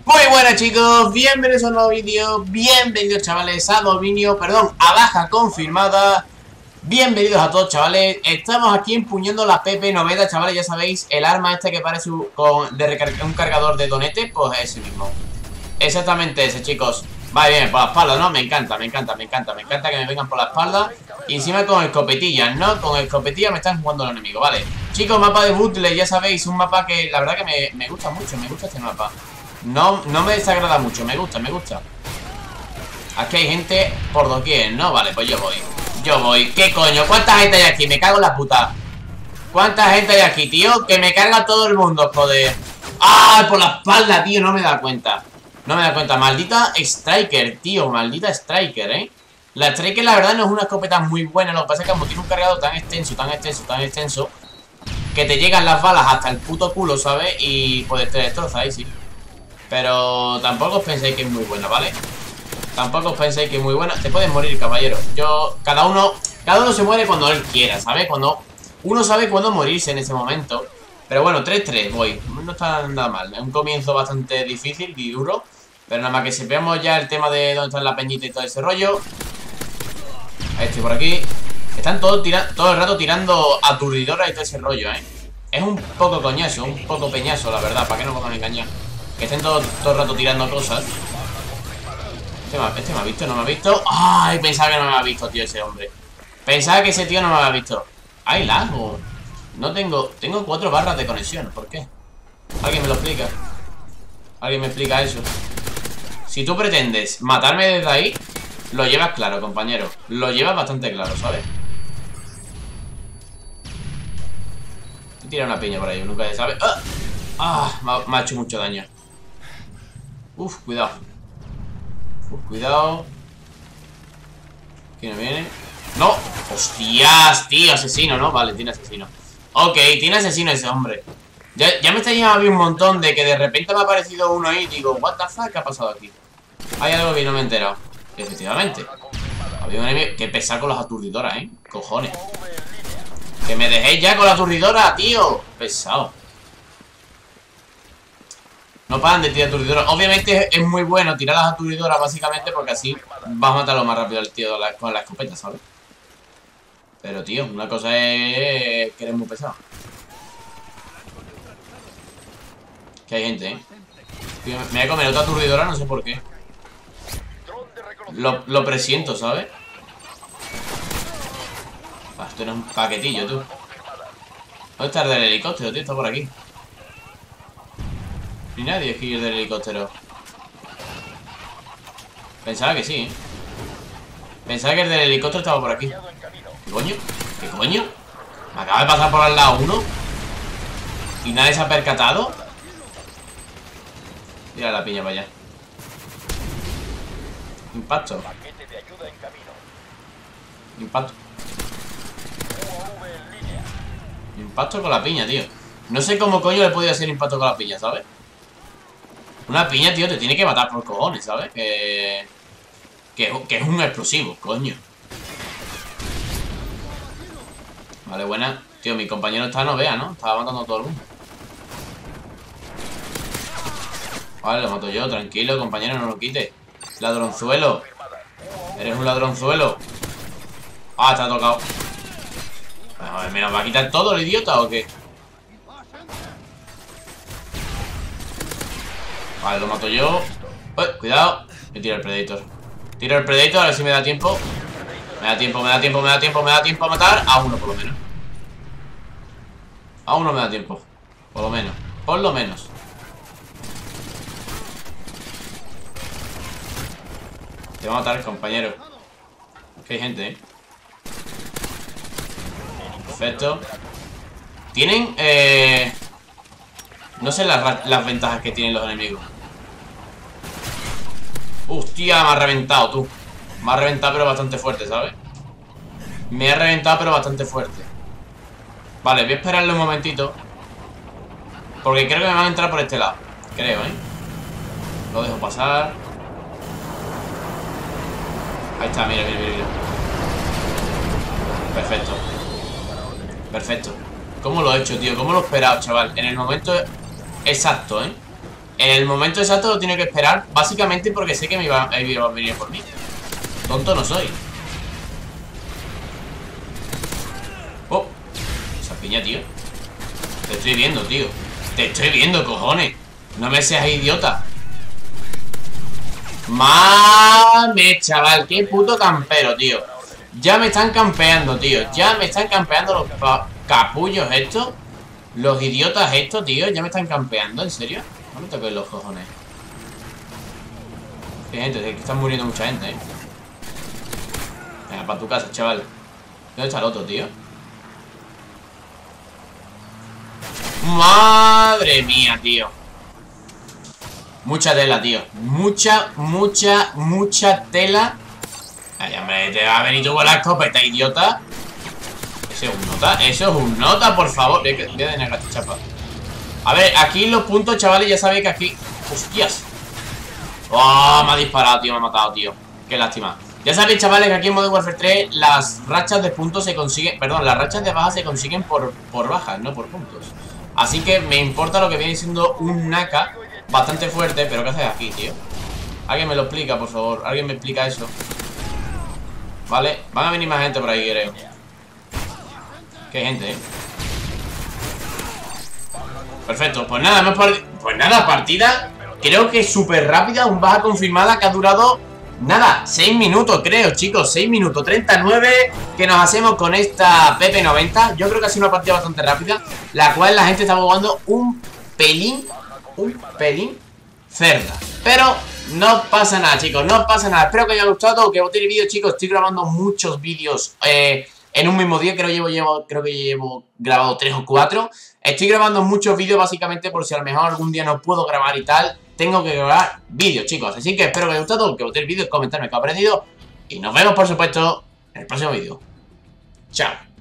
Muy buenas chicos, bienvenidos a un nuevo vídeo. Bienvenidos chavales a dominio, perdón, a baja confirmada. Bienvenidos a todos chavales. Estamos aquí empuñando la PP90, chavales. Ya sabéis, el arma este que parece un cargador de donete. Pues ese mismo, exactamente ese, chicos. Va bien, por la espalda, ¿no? Me encanta que me vengan por la espalda. Y encima con escopetillas, ¿no? Con escopetillas me están jugando los enemigos, vale. Chicos, mapa de Butler, ya sabéis. Un mapa que la verdad que me gusta mucho. Me gusta este mapa. No me desagrada mucho, me gusta. Aquí hay gente por doquier, ¿no? Vale, pues yo voy. ¿Qué coño? ¿Cuánta gente hay aquí? Me cago en la puta. ¿Cuánta gente hay aquí, tío? Que me carga todo el mundo, joder. ¡Ah! Por la espalda, tío, no me da cuenta. Maldita Striker, tío. Maldita Striker, ¿eh? La Striker, la verdad, no es una escopeta muy buena. Lo que pasa es que como tiene un cargado tan extenso que te llegan las balas hasta el puto culo, ¿sabes? Y pues te destroza ahí, sí. Pero tampoco os penséis que es muy buena, ¿vale? Te puedes morir, caballero. Cada uno se muere cuando él quiera, ¿sabes? Cuando uno sabe cuándo morirse en ese momento. Pero bueno, 3-3 voy. No está nada mal. Es un comienzo bastante difícil y duro. Pero nada más que sepamos ya el tema de dónde está la peñita y todo ese rollo. Ahí estoy por aquí. Están todo el rato tirando aturdidoras y todo ese rollo, ¿eh? Es un poco coñazo, un poco peñazo, la verdad. ¿Para qué nos vamos a engañar? Que estén todo el rato tirando cosas. Este me ha visto, no me ha visto. Ay, pensaba que no me había visto, tío, ese hombre. Pensaba que ese tío no me había visto. Ay, lago. No tengo 4 barras de conexión. ¿Por qué? ¿Alguien me lo explica? ¿Alguien me explica eso? Si tú pretendes matarme desde ahí, lo llevas claro, compañero. Lo llevas bastante claro, ¿sabes? Te tira una piña por ahí, nunca se sabe. Me ha hecho mucho daño. Uf, cuidado. ¿Quién viene? ¡No! ¡Hostias, tío! Asesino, ¿no? Vale, tiene asesino. Ok, tiene asesino ese hombre. Ya me está llamando un montón de que de repente me ha aparecido uno ahí y digo, what the fuck, ¿qué ha pasado aquí? Hay algo que no me he enterado. Efectivamente. Había un enemigo que pesa con las aturdidoras, ¿eh? Cojones. Que me dejéis ya con la aturdidora, tío. Pesado. No paran de tirar aturdidoras. Obviamente es muy bueno tirar las aturdidoras, básicamente, porque así vas a matarlo más rápido al tío con la escopeta, ¿sabes? Pero, tío, una cosa es que eres muy pesado. Que hay gente, ¿eh? Tío, me voy a comer otra aturdidora, no sé por qué. Lo presiento, ¿sabes? Esto era un paquetillo, tú. ¿Dónde está el del helicóptero, tío? Está por aquí. Ni nadie es que ir del helicóptero. Pensaba que sí, ¿eh? Pensaba que el del helicóptero estaba por aquí. ¿Qué coño? ¿Qué coño? Me acaba de pasar por al lado uno y nadie se ha percatado. Tira la piña para allá. Impacto. Impacto con la piña, tío. No sé cómo coño le podía hacer impacto con la piña, ¿sabes? Una piña, tío, te tiene que matar por cojones, ¿sabes? Que es un explosivo, coño. Vale, buena. Tío, mi compañero está, no vea, ¿no? Estaba matando a todo el mundo. Vale, lo mato yo, tranquilo, compañero, no lo quites. Ladronzuelo. Eres un ladronzuelo. Ah, te ha tocado. A ver, ¿me nos va a quitar todo el idiota o qué? Vale, lo mato yo. Cuidado. Me tiro el Predator. Tiro el Predator, a ver si me da tiempo. Me da tiempo a matar a uno por lo menos. A uno me da tiempo. Por lo menos. Te va a matar, compañero. Que hay gente, ¿eh? Perfecto. Tienen, no sé las ventajas que tienen los enemigos. Hostia, me ha reventado, tú. Me ha reventado pero bastante fuerte, ¿sabes? Me ha reventado pero bastante fuerte. Vale, voy a esperarle un momentito, porque creo que me van a entrar por este lado. Creo, ¿eh? Lo dejo pasar. Ahí está, mira. Perfecto. ¿Cómo lo he hecho, tío? ¿Cómo lo he esperado, chaval? En el momento exacto, ¿eh? En el momento exacto lo tiene que esperar, básicamente porque sé que me iba a venir por mí. Tonto no soy. Oh, esa piña, tío. Te estoy viendo, tío. Te estoy viendo, cojones. No me seas idiota. Mame, chaval. Qué puto campero, tío. Ya me están campeando, tío. Ya me están campeando los capullos estos. Los idiotas estos, tío. Ya me están campeando, ¿en serio? No me toques los cojones. Qué gente, que están muriendo mucha gente, Venga, para tu casa, chaval. ¿Dónde está el otro, tío? Madre mía, tío. Mucha tela, tío. Mucha tela. Ay, hombre, te va a venir tú con la escopeta, idiota. Eso es un nota. Eso es un nota, por favor. Voy a denegar esta chapa. A ver, aquí los puntos, chavales, ya sabéis que aquí... ¡Hostias! ¡Oh! Me ha disparado, tío. Me ha matado, tío. Qué lástima. Ya sabéis, chavales, que aquí en Modern Warfare 3 las rachas de puntos se consiguen... Perdón, las rachas de bajas se consiguen por bajas, no por puntos. Así que me importa lo que viene siendo un Naka bastante fuerte. Pero ¿qué haces aquí, tío? Alguien me lo explica, por favor. Alguien me explica eso. Vale, van a venir más gente por ahí, creo. Qué gente, Perfecto, pues nada, partida. Creo que es súper rápida, un baja confirmada que ha durado, nada, 6 minutos, creo, chicos. 6 minutos, 39 que nos hacemos con esta PP90. Yo creo que ha sido una partida bastante rápida, la cual la gente está jugando un pelín cerda. Pero no pasa nada, chicos, no pasa nada. Espero que os haya gustado, que os guste el vídeo, chicos. Estoy grabando muchos vídeos en un mismo día. Creo que llevo grabado 3 o 4. Estoy grabando muchos vídeos básicamente por si a lo mejor algún día no puedo grabar y tal. Tengo que grabar vídeos, chicos. Así que espero que os haya gustado, que os guste el vídeo, comentarme qué ha aprendido. Y nos vemos, por supuesto, en el próximo vídeo. Chao.